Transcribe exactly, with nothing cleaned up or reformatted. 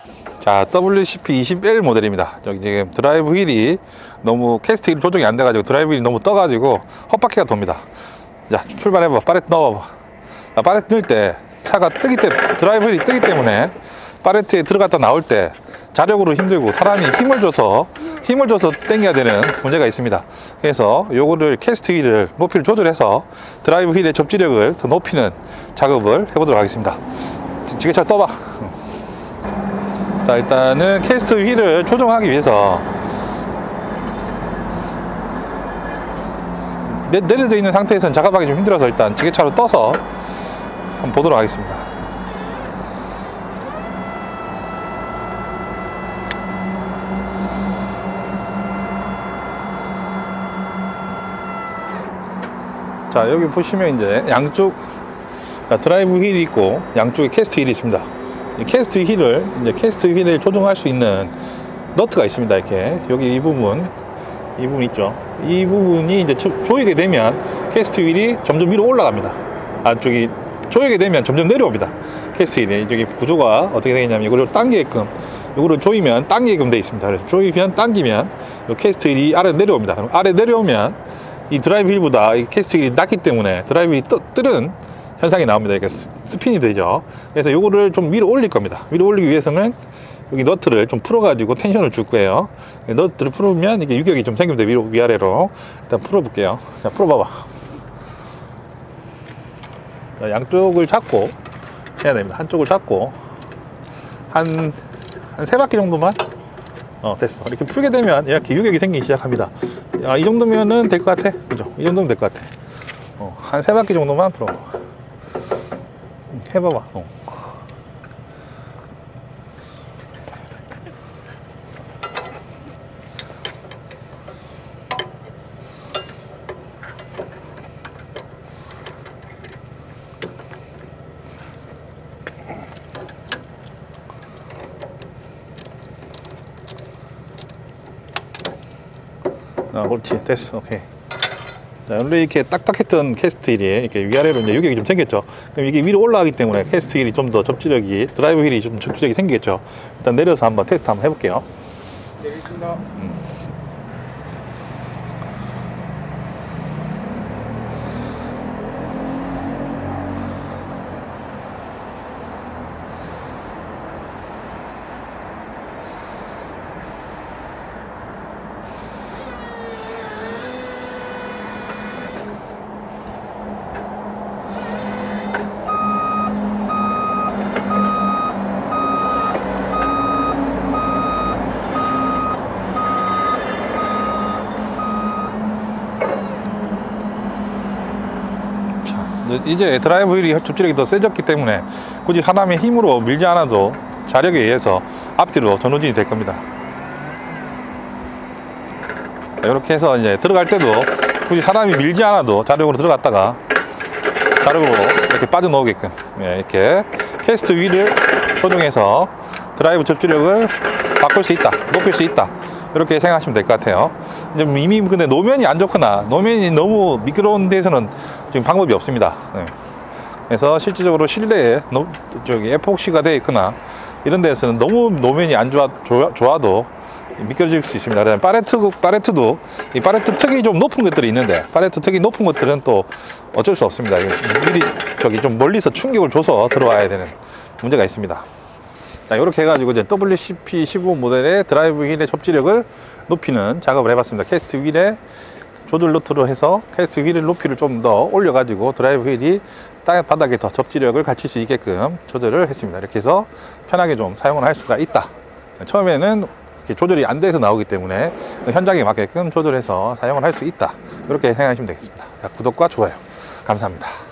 자, 더블유씨피 이십 엘 모델입니다. 저기 지금 드라이브 휠이 너무 캐스트 휠 조정이 안 돼가지고 드라이브 휠이 너무 떠가지고 헛바퀴가 돕니다. 자, 출발해봐. 파레트 넣어봐. 자, 파레트 넣을 때 차가 뜨기 때문에, 드라이브 휠이 뜨기 때문에 파레트에 들어갔다 나올 때 자력으로 힘들고 사람이 힘을 줘서 힘을 줘서 당겨야 되는 문제가 있습니다. 그래서 요거를 캐스트 휠을 높이를 조절해서 드라이브 휠의 접지력을 더 높이는 작업을 해보도록 하겠습니다. 지게차 떠봐. 자, 일단은 캐스트 휠을 조정하기 위해서 내, 내려져 있는 상태에서는 작업하기 좀 힘들어서 일단 지게차로 떠서 한번 보도록 하겠습니다. 자, 여기 보시면 이제 양쪽, 자, 드라이브 휠이 있고 양쪽에 캐스트 휠이 있습니다. 이 캐스트 휠을 이제 캐스트 휠을 조정할 수 있는 너트가 있습니다. 이렇게 여기 이 부분, 이 부분 있죠. 이 부분이 이제 조이게 되면 캐스트 휠이 점점 위로 올라갑니다. 아, 저기 조이게 되면 점점 내려옵니다. 캐스트 휠이 저기 구조가 어떻게 되겠냐면 이거를 당기게끔, 이거를 조이면 당기게끔 되어 있습니다. 그래서 조이면 당기면 이 캐스트 휠이 아래 내려옵니다. 그럼 아래 내려오면 이 드라이브 휠보다 이 캐스트 휠이 낮기 때문에 드라이브 휠이 떠, 뜨는 현상이 나옵니다. 이렇게 스핀이 되죠. 그래서 요거를 좀 위로 올릴 겁니다. 위로 올리기 위해서는 여기 너트를 좀 풀어가지고 텐션을 줄 거예요. 너트를 풀으면 이게 유격이 좀 생깁니다. 위로, 위아래로. 일단 풀어볼게요. 자, 풀어봐봐. 자, 양쪽을 잡고 해야 됩니다. 한쪽을 잡고 한, 한 세 바퀴 정도만. 어, 됐어. 이렇게 풀게 되면 이렇게 유격이 생기기 시작합니다. 아, 이 정도면은 될 것 같아. 그죠? 이 정도면 될 것 같아. 어, 한 세 바퀴 정도만 풀어. 해봐봐. 어. 아, 그렇지. 됐어. 오케이. 자, 원래 이렇게 딱딱했던 캐스트 휠이 이렇게 위아래로 이제 유격이 좀 생겼죠. 그럼 이게 위로 올라가기 때문에 캐스트 휠이 좀 더 접지력이, 드라이브 휠이 좀 접지력이 생기겠죠. 일단 내려서 한번 테스트 한번 해볼게요. 내리겠습니다. 음. 이제 드라이브 휠이 접지력이 더 세졌기 때문에 굳이 사람의 힘으로 밀지 않아도 자력에 의해서 앞뒤로 전후진이 될 겁니다. 자, 이렇게 해서 이제 들어갈 때도 굳이 사람이 밀지 않아도 자력으로 들어갔다가 자력으로 이렇게 빠져나오게끔, 예, 이렇게 캐스트 휠을 조정해서 드라이브 접지력을 바꿀 수 있다, 높일 수 있다, 이렇게 생각하시면 될 것 같아요. 이제 이미 근데 노면이 안 좋거나 노면이 너무 미끄러운 데서는 지금 방법이 없습니다. 네. 그래서 실질적으로 실내에 노, 저기 에폭시가 되어 있거나 이런 데서는 너무 노면이 안 좋아, 좋아, 좋아도 미끄러질 수 있습니다. 그다음에 파레트, 파레트도 이 파레트 턱이 좀 높은 것들이 있는데 파레트 턱이 높은 것들은 또 어쩔 수 없습니다. 미리 저기 좀 멀리서 충격을 줘서 들어와야 되는 문제가 있습니다. 자, 이렇게 해가지고 이제 더블유씨피 십오 모델의 드라이브 휠의 접지력을 높이는 작업을 해봤습니다. 캐스트 휠에 조절 너트로 해서 캐스트 휠의 높이를 좀 더 올려가지고 드라이브 휠이 땅 바닥에 더 접지력을 갖출 수 있게끔 조절을 했습니다. 이렇게 해서 편하게 좀 사용을 할 수가 있다. 처음에는 이렇게 조절이 안 돼서 나오기 때문에 현장에 맞게끔 조절해서 사용을 할 수 있다. 이렇게 생각하시면 되겠습니다. 자, 구독과 좋아요 감사합니다.